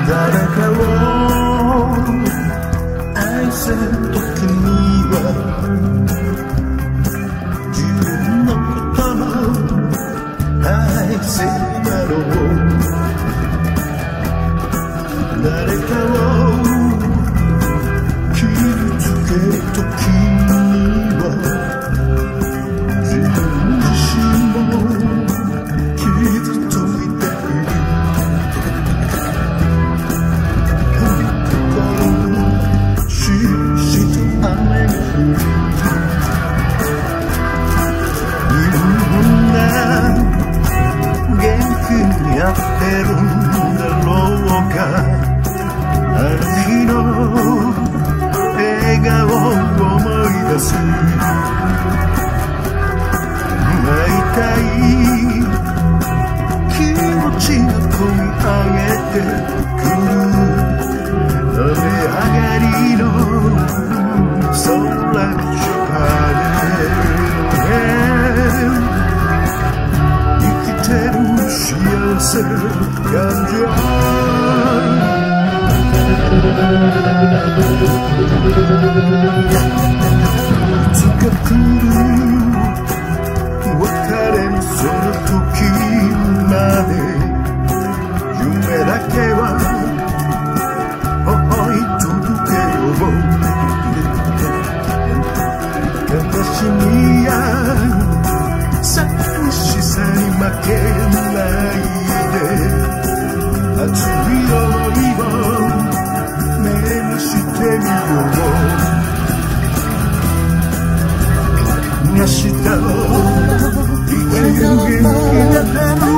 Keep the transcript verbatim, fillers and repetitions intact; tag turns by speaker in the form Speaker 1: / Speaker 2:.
Speaker 1: 誰かを愛せる時には自分のことも愛せるだろう。誰かを傷つける時には自分自身も傷ついている。心のししと雨が降る。みんな元気にやってるんだろうか。あの日の笑顔を思い出す。泣いたい気持ちが込み上げてくる。雨上がりの空に惹かれる。生きてる幸せ感じる。いつか来る別れのその時まで夢だけは思い届けよう。悲しみや寂しさに負けないで熱い想いをしてみよう。明日を生きる元気な